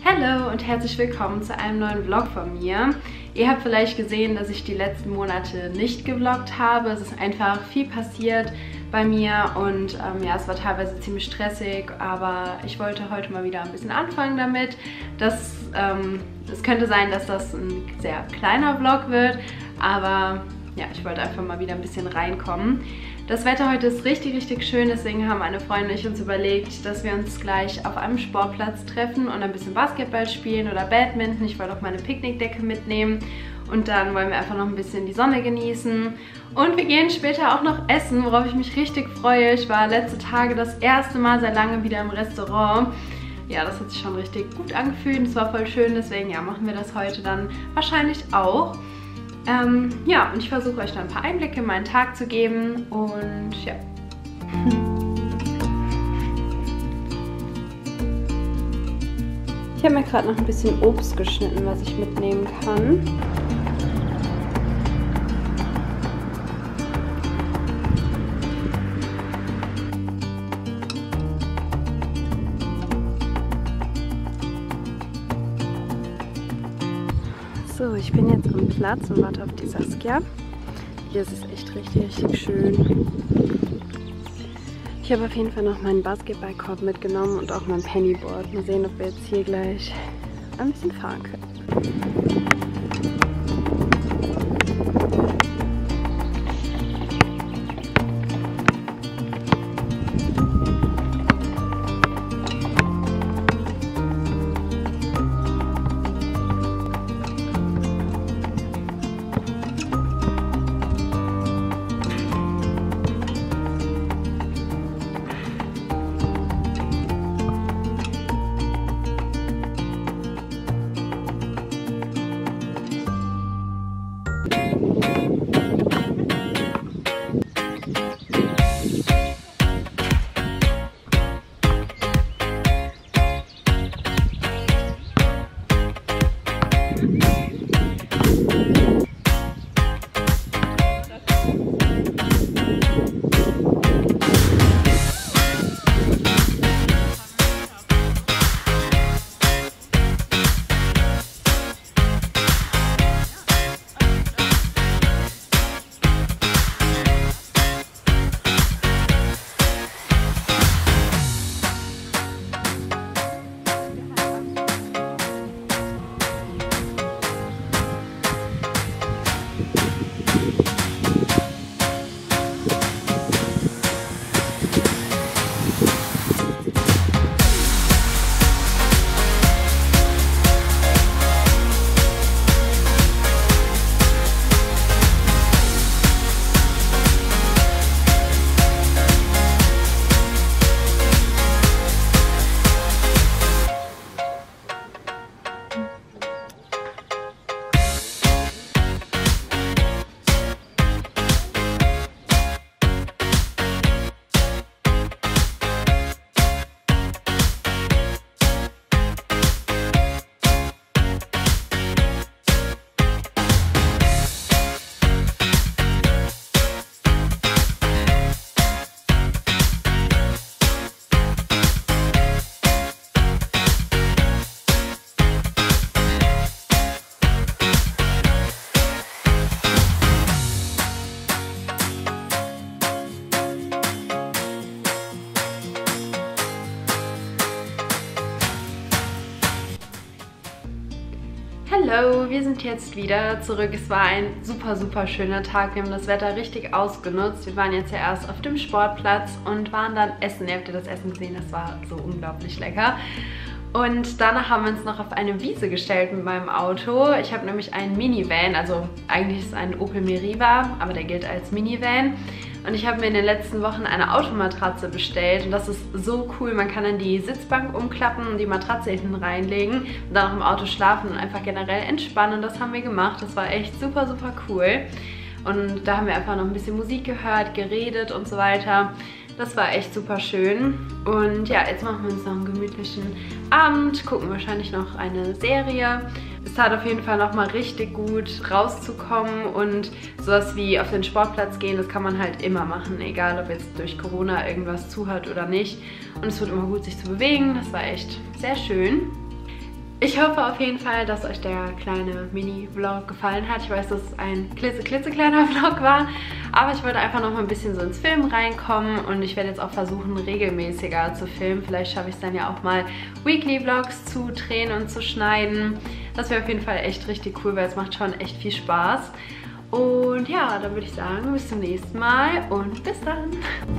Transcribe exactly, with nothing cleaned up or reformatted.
Hallo und herzlich willkommen zu einem neuen Vlog von mir. Ihr habt vielleicht gesehen, dass ich die letzten Monate nicht gevloggt habe. Es ist einfach viel passiert bei mir und ähm, ja, es war teilweise ziemlich stressig, aber ich wollte heute mal wieder ein bisschen anfangen damit. Das, ähm, es könnte sein, dass das ein sehr kleiner Vlog wird, aber ja, ich wollte einfach mal wieder ein bisschen reinkommen. Das Wetter heute ist richtig, richtig schön, deswegen haben meine Freunde und ich uns überlegt, dass wir uns gleich auf einem Sportplatz treffen und ein bisschen Basketball spielen oder Badminton. Ich wollte auch meine Picknickdecke mitnehmen und dann wollen wir einfach noch ein bisschen die Sonne genießen. Und wir gehen später auch noch essen, worauf ich mich richtig freue. Ich war letzte Tage das erste Mal seit langem wieder im Restaurant. Ja, das hat sich schon richtig gut angefühlt, es war voll schön, deswegen ja, machen wir das heute dann wahrscheinlich auch. Ähm, ja, und ich versuche euch dann ein paar Einblicke in meinen Tag zu geben und ja. Ich habe mir gerade noch ein bisschen Obst geschnitten, was ich mitnehmen kann. So, ich bin jetzt am Platz und warte auf die Saskia. Hier ist es echt richtig, richtig schön. Ich habe auf jeden Fall noch meinen Basketballkorb mitgenommen und auch mein Pennyboard. Mal sehen, ob wir jetzt hier gleich ein bisschen fahren können. Hallo, wir sind jetzt wieder zurück. Es war ein super, super schöner Tag. Wir haben das Wetter richtig ausgenutzt. Wir waren jetzt ja erst auf dem Sportplatz und waren dann essen. Ihr habt ja das Essen gesehen, das war so unglaublich lecker. Und danach haben wir uns noch auf eine Wiese gestellt mit meinem Auto. Ich habe nämlich einen Minivan, also eigentlich ist es ein Opel Meriva, aber der gilt als Minivan. Und ich habe mir in den letzten Wochen eine Automatratze bestellt und das ist so cool. Man kann dann die Sitzbank umklappen und die Matratze hinten reinlegen und dann auch im Auto schlafen und einfach generell entspannen. Das haben wir gemacht. Das war echt super, super cool. Und da haben wir einfach noch ein bisschen Musik gehört, geredet und so weiter. Das war echt super schön. Und ja, jetzt machen wir uns noch einen gemütlichen Abend, gucken wahrscheinlich noch eine Serie. Es tat auf jeden Fall nochmal richtig gut rauszukommen und sowas wie auf den Sportplatz gehen, das kann man halt immer machen, egal ob jetzt durch Corona irgendwas zu hat oder nicht. Und es wird immer gut, sich zu bewegen. Das war echt sehr schön. Ich hoffe auf jeden Fall, dass euch der kleine Mini-Vlog gefallen hat. Ich weiß, dass es ein klitze, klitzekleiner Vlog war, aber ich wollte einfach noch mal ein bisschen so ins Filmen reinkommen und ich werde jetzt auch versuchen, regelmäßiger zu filmen. Vielleicht schaffe ich es dann ja auch mal, Weekly-Vlogs zu drehen und zu schneiden. Das wäre auf jeden Fall echt richtig cool, weil es macht schon echt viel Spaß. Und ja, dann würde ich sagen, bis zum nächsten Mal und bis dann.